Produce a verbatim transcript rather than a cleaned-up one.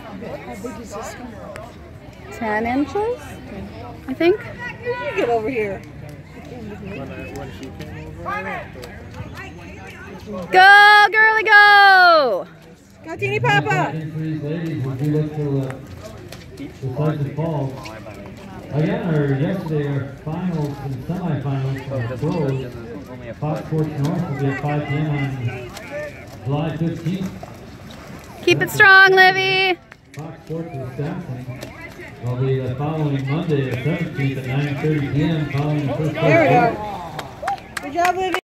How big is this one? Ten inches, I think. How did you get over here? Go, girly, go! Go, Teeny Papa! Ladies, would you look to uh, the Pleasant Falls? Again, our yesterday, our finals and semifinals for the pros, Fox Sports North will be at five P M on July fifteenth. Keep it strong, Livy. Fox Sports Wisconsin will be the following Monday, the seventeenth at nine thirty P M following the first. There we go. Good job, Livy.